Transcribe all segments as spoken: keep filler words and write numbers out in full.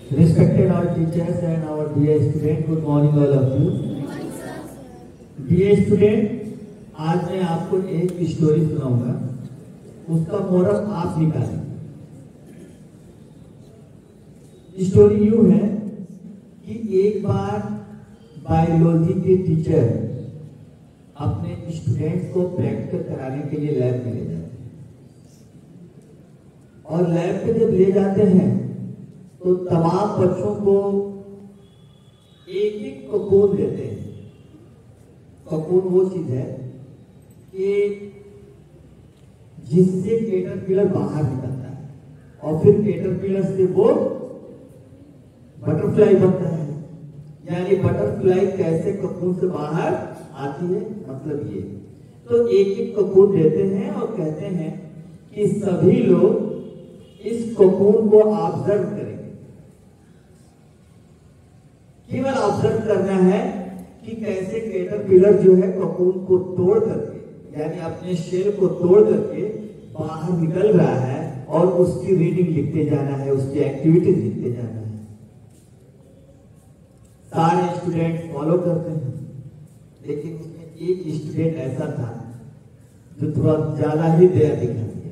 Respected all teachers and our dear student, good morning all of you. Dear student, आज मैं आपको एक story सुनाऊंगा, उसका मोरल आप निकालें। स्टोरी यूं है कि एक बार बायोलॉजी के टीचर अपने स्टूडेंट्स को प्रैक्टिकल कराने के लिए लैब में ले जाते हैं और लैब पे जब ले जाते हैं तो तमाम बच्चों को एक एक ककून देते हैं। ककून वो चीज है कि जिससे कैटरपिलर बाहर निकलता है और फिर कैटरपिलर से वो बटरफ्लाई बनता है। यानी बटरफ्लाई कैसे ककून से बाहर आती है, मतलब ये। तो एक एक ककून देते हैं और कहते हैं कि सभी लोग इस ककून को ऑब्जर्व करेंगे। केवल ऑब्जर्व करना है कि कैसे कैटरपिलर जो है ककून को तोड़ करके, यानी अपने शेल को तोड़ करके बाहर निकल रहा है और उसकी रीडिंग लिखते जाना है, उसकी एक्टिविटीज लिखते जाना है। सारे स्टूडेंट फॉलो करते हैं, लेकिन उसमें एक स्टूडेंट ऐसा था जो थोड़ा ज्यादा ही दया दिखा दिया।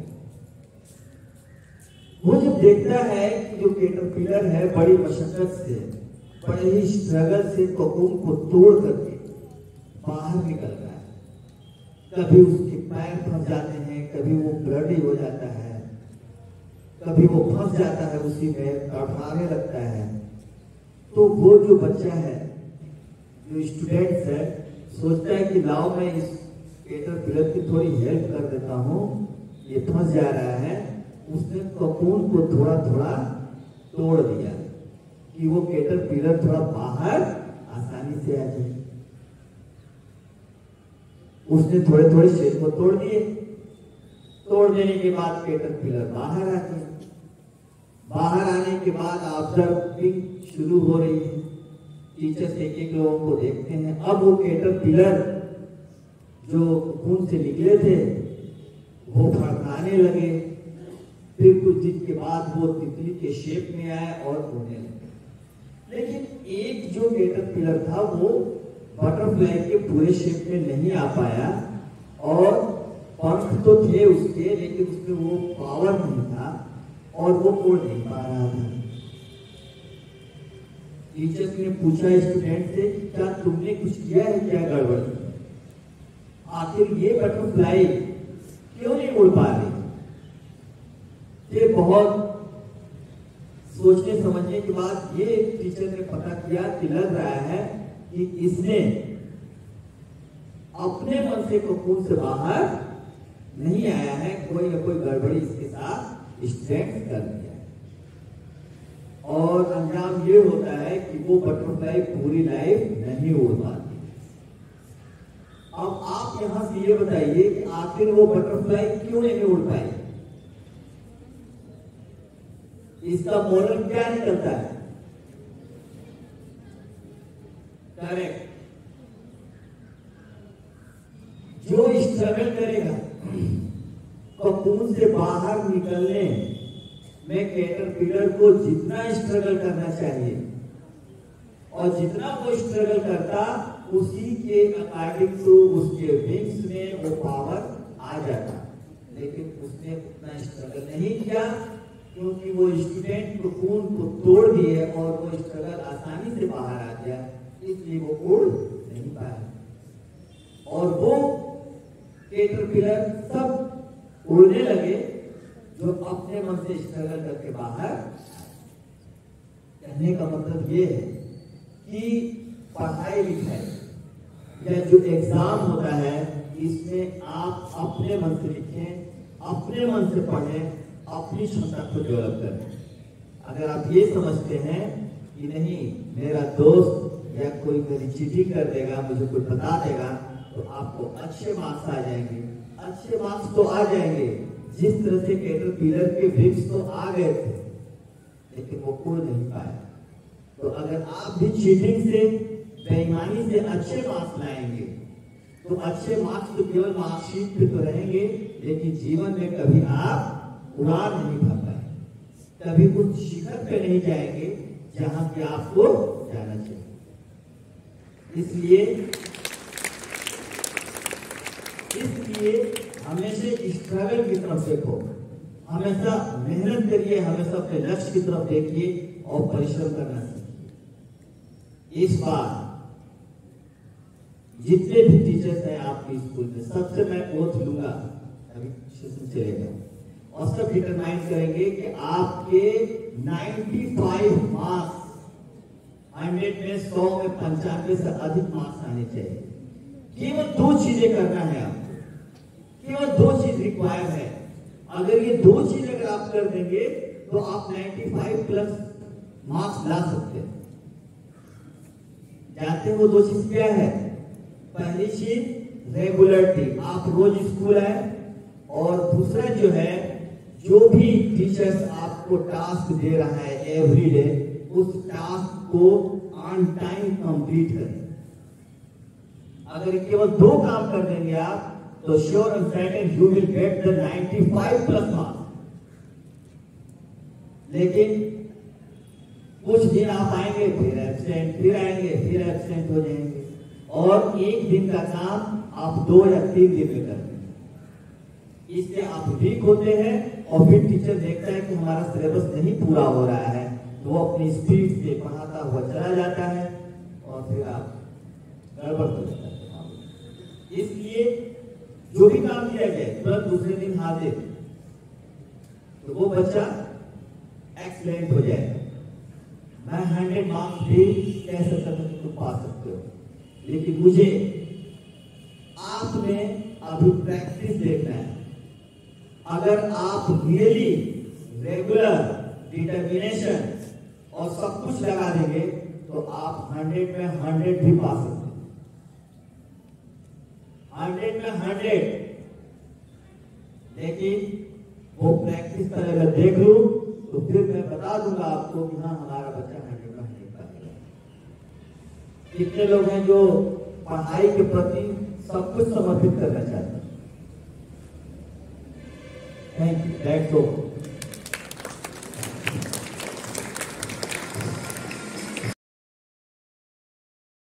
वो जब देखता है कि जो कैटरपिलर है बड़ी मशक्कत से, बड़े ही स्ट्रगल से ककून को तोड़ करके बाहर निकल रहा है, कभी उसके पैर फंस जाते हैं, कभी वो ब्लडी हो जाता है, कभी वो फंस जाता है उसी में, तड़फाने लगता है। तो वो जो बच्चा है, जो स्टूडेंट्स है, सोचता है कि लाओ मैं इस कैटरपिलर की थोड़ी हेल्प कर देता हूँ, ये फंस जा रहा है। उसने ककून को थोड़ा थोड़ा तोड़ दिया कि वो कैटरपिलर थोड़ा बाहर आसानी से आ जाए। उसने थोड़े थोड़े शेल को तोड़ दिए। तोड़ देने के बाद कैटरपिलर बाहर आ गया। बाहर आने के बाद ऑब्जर्विंग शुरू हो रही है। टीचर्स एक एक लोगों को देखते हैं। अब वो कैटरपिलर जो खून से निकले थे वो फड़फड़ाने लगे। फिर कुछ दिन के बाद वो तितली के शेप में आए और उड़ने लगे। लेकिन एक जो कैटरपिलर था वो बटरफ्लाई के पूरे शेप में नहीं आ पाया और पंख तो थे उसके, लेकिन उसमें वो पावर नहीं था और वो उड़ नहीं पा रहा था। टीचर्स ने पूछा स्टूडेंट से, क्या तुमने कुछ किया है, क्या गड़बड़, आखिर ये बटरफ्लाई क्यों नहीं उड़ पा रही? ये बहुत सोचने समझने के बाद ये टीचर ने पता किया कि लग रहा है कि इसने अपने मन से ककून से बाहर नहीं आया है, कोई ना कोई गड़बड़ी इसके साथ स्ट्रेंथ कर दिया। और अंजाम ये होता है कि वो बटरफ्लाई पूरी लाइफ नहीं उड़ पाती। अब आप यहां से ये बताइए कि आखिर वो बटरफ्लाई क्यों नहीं उड़ पाई? इसका मोरल क्या निकलता है? करेक्ट, जो स्ट्रगल करेगा ककून से बाहर निकलने में, कैटरपिलर को जितना स्ट्रगल करना चाहिए और जितना वो स्ट्रगल करता उसी के अकॉर्डिंग टू उसके विंग्स में वो पावर आ जाता। लेकिन उसने उतना स्ट्रगल नहीं किया क्योंकि वो स्टूडेंट ककून को तोड़ दिए और वो स्ट्रगल आसानी से बाहर आ गया, इसलिए वो उड़ नहीं पाया। और वो कैटरपिलर सब उड़ने लगे जो अपने मन से स्ट्रगल करके बाहर। कहने का मतलब ये है कि पढ़ाई लिखाई या जो एग्जाम होता है, इसमें आप अपने मन से लिखें, अपने मन से पढ़ें, अपनी क्षमता को डेवलप करें। अगर आप ये समझते हैं कि नहीं मेरा दोस्त या कोई मेरी चीटिंग कर देगा, मुझे कोई बता देगा, तो आपको अच्छे मार्क्स आ जाएंगे। अच्छे मार्क्स तो आ जाएंगे, जिस तरह से कैटरपिलर के विंग्स तो आ गए थे लेकिन वो उड़ नहीं पाए। तो अगर आप भी चीटिंग से, बेईमानी से अच्छे मार्क्स लाएंगे तो अच्छे मार्क्स तो केवल मार्कशीट पे तो रहेंगे, लेकिन जीवन में कभी आप उड़ान नहीं भर पाएंगे, कभी कुछ शिखर पे नहीं जाएंगे, जहां की आपको जाना चाहिए। इसलिए इसलिए हमेशा स्ट्रगल की तरफ देखो, हमेशा मेहनत करिए, हमेशा अपने लक्ष्य की तरफ देखिए और परिश्रम करना सीखिए। इस बार जितने भी टीचर्स हैं आपके स्कूल में, सबसे मैं ओथ लूंगा, अभी सेशन चलेगा, और सब डिटरमाइन करेंगे कि आपके पचानवे मार्क्स हंड्रेड में सौ में पंचानवे से अधिक मार्क्स आने चाहिए। केवल दो चीजें करना है आपको, केवल दो चीज रिक्वायर्ड है। अगर ये दो चीज अगर आप कर देंगे तो आप पचानवे प्लस मार्क्स ला सकते हैं। जानते हो दो चीज क्या है? पहली चीज रेगुलरिटी, आप रोज स्कूल आए, और दूसरा जो है, जो भी टीचर्स आपको टास्क दे रहा है एवरी डे, उस टास्क को ऑन टाइम कंप्लीट करें। अगर केवल दो काम कर देंगे आप, तो sure and certain you will get the पचानवे प्लस मार्क्स। लेकिन कुछ दिन आप आएंगे, फिर एब्सेंट, फिर आएंगे, फिर एब्सेंट हो जाएंगे, और एक दिन का काम आप दो या तीन दिन में करते हैं। इससे आप वीक होते हैं, और फिर टीचर देखता है कि हमारा सिलेबस नहीं पूरा हो रहा है, तो वो अपनी स्पीड से पढ़ाता हुआ चला जाता है, और फिर आप गड़बड़ हो जाता है। इसलिए जो भी काम किया जाए तुरंत दूसरे दिन हाजिर, तो वो बच्चा एक्सीलेंट हो जाएगा। मैं हंड्रेड मार्क्स भी कह सकता था कि तुम पा सकते हो, लेकिन मुझे आप में अभी प्रैक्टिस देखना है। अगर आप रियली रेगुलर डिटर्मिनेशन और सब कुछ लगा देंगे, तो आप हंड्रेड में हंड्रेड भी पा सकते हैं, हंड्रेड में हंड्रेड। लेकिन वो प्रैक्टिस पर अगर देख लूं, तो फिर मैं बता दूंगा आपको कि हाँ, हमारा बच्चा हंड्रेड में हंड्रेड पाएगा। कितने लोग हैं जो पढ़ाई के प्रति सब कुछ समर्पित करना चाहते हैं? Thank you, that's all.